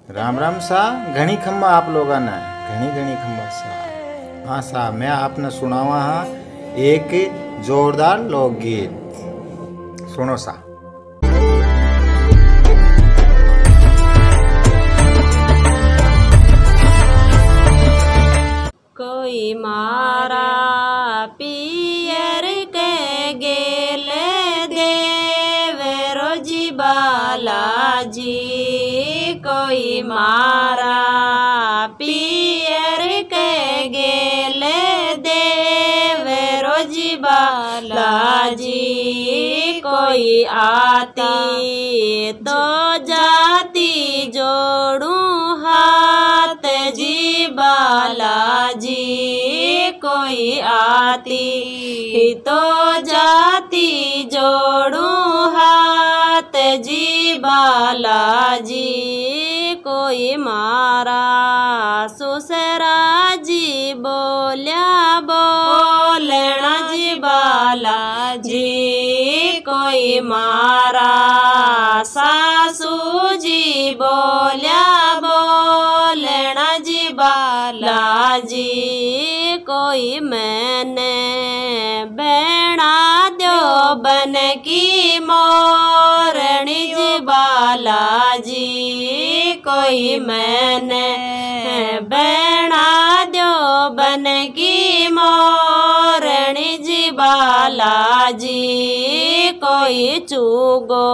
राम राम सा घनी खम्बा आप लोगों ने घनी घनी खम्बा सा। हाँ सा मैं आपने सुनावा हाँ एक जोरदार लोकगीत। सुनो सा। कोई मारा पियर के गेल देवरो जी बालाजी, कोई मारा पियर के गेल देवरो जी बालाजी, कोई आती तो जाती जोड़ू हाथ जी बालाजी, कोई आती तो जाती जोड़ू हाथ जी बालाजी, कोई मारा सुसरा जी बोलिया बोलना जी बालाजी, कोई मारा सासू जी बोलिया बोलना जी बालाजी, कोई मैंने बना दो बन की मोरनी जी बालाजी, कोई मैंने बना दो बन की मोरनी जी बालाजी, कोई चुगो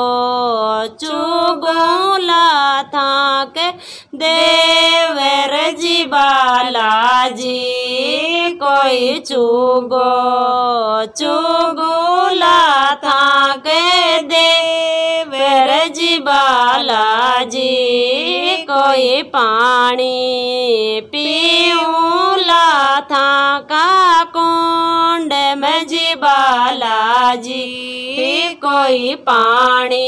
चुगोला था के देवर जी बालाजी, कोई चुगो चुगोला था के देवर जी बालाजी, कोई पानी पीऊला था का कुंड में जी बालाजी, कोई पानी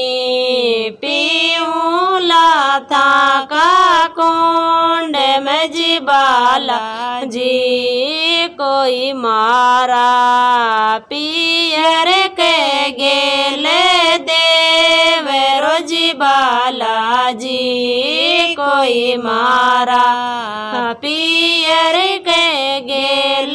पीऊला था का कुंड में जी बालाजी, कोई मारा पियर के गेल देवरो जी बालाजी, कोई मारा पियर के गेल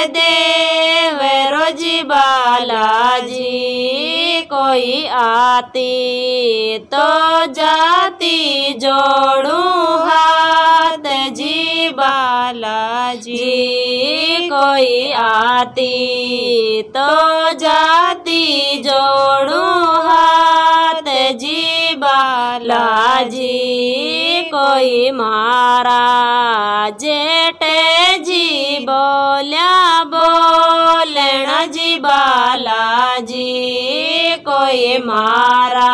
देवरो जी बालाजी, कोई आती तो जाती जोड़ू हाथ जी बालाजी, कोई आती तो जाती जोड़ू हाथ जी बालाजी, कोई मारा जेठ जी बोलिया बोलना जी बालाजी, कोई मारा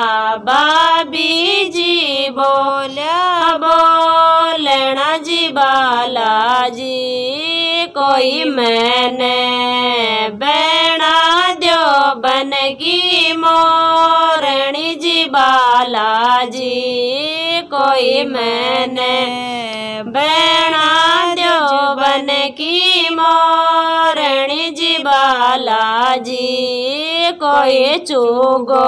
बाबी जी बोलिया बोलना जी बालाजी, कोई मैंने बना दो बन की मोरनी जी बालाजी, कोई मैंने बना दो बन की मोरनी जी बालाजी, कोई चुगो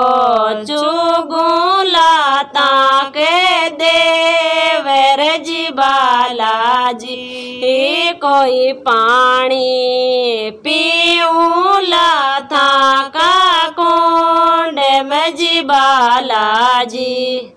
चुगोला के देवर जी बालाजी, कोई पानी पीऊला था का कुंड में जी बालाजी।